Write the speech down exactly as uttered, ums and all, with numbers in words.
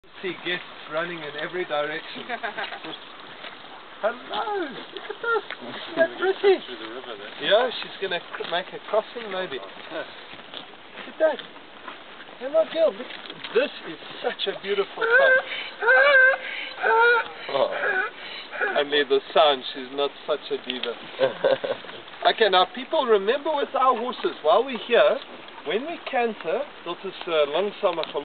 See guests running in every direction. Hello, look at this. Isn't that pretty? Through the river there. Yeah, she's going to make a crossing maybe. Look at that. Hey, my girl, look, this is such a beautiful sight. Oh, only the sound, she's not such a diva. Okay, now people, remember with our horses, while we're here, when we canter, dat is uh, langsamer